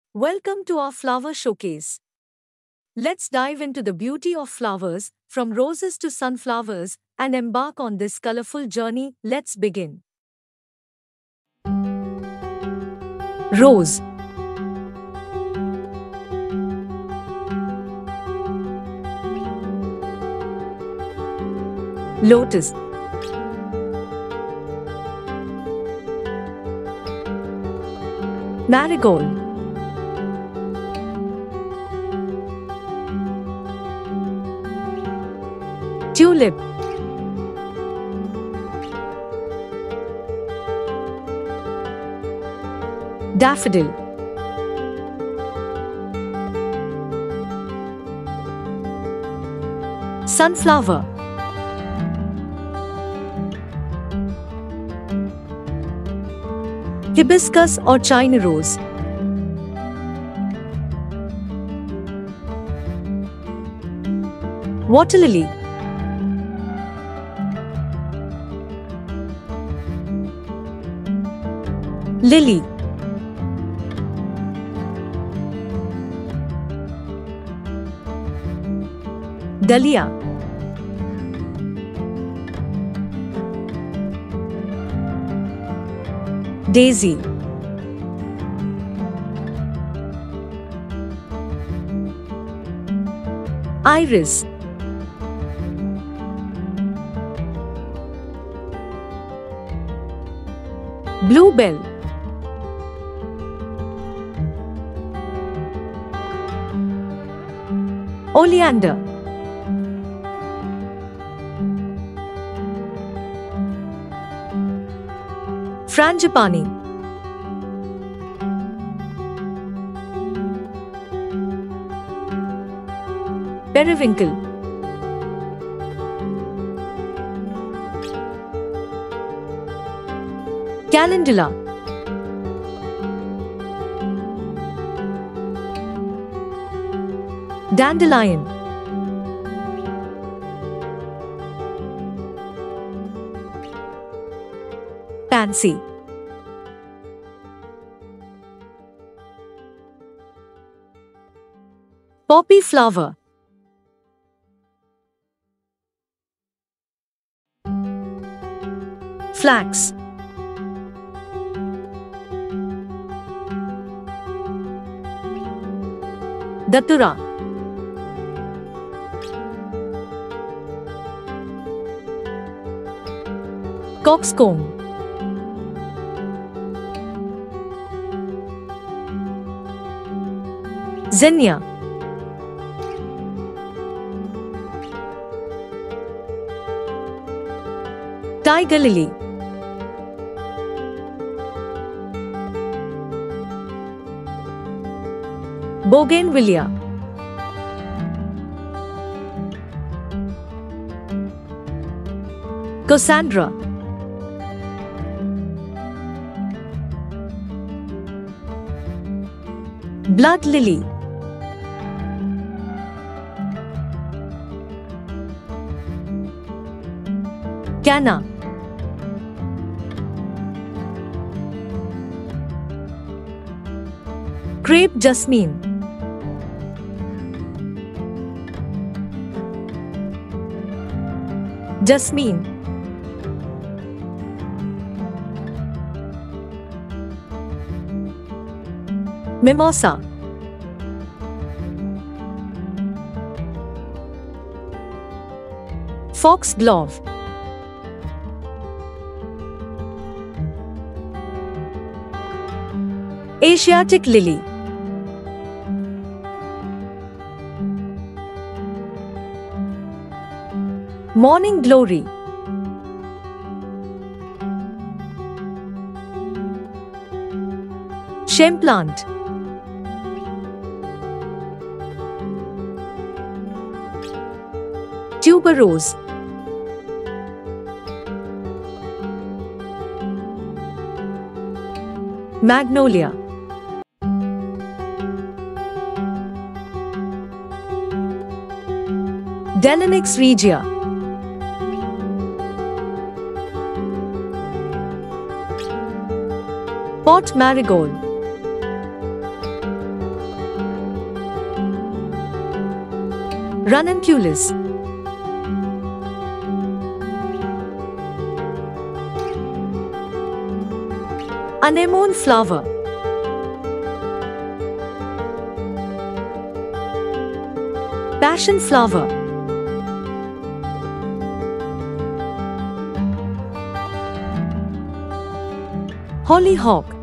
Welcome to our flower showcase. Let's dive into the beauty of flowers, from roses to sunflowers, and embark on this colorful journey. Let's begin. Rose. Lotus. Marigold. Tulip. Daffodil. Sunflower. Hibiscus or China rose. Water lily. Lily. Dahlia. Daisy. Iris. Bluebell. Oleander. Frangipani. Periwinkle. Calendula. Dandelion. Pansy. Poppy flower. Flax. Datura. Coxcomb. Zinnia. Tiger lily. Bougainvillea. Cassandra. Blood lily. Canna. Crepe jasmine. Jasmine. Mimosa. Foxglove. Asiatic lily. Morning glory. Shemplant. Tuberose. Magnolia. Deinonyx regia. Pot marigold. Ranunculus. Anemone flower. Passion flower. Hollyhock.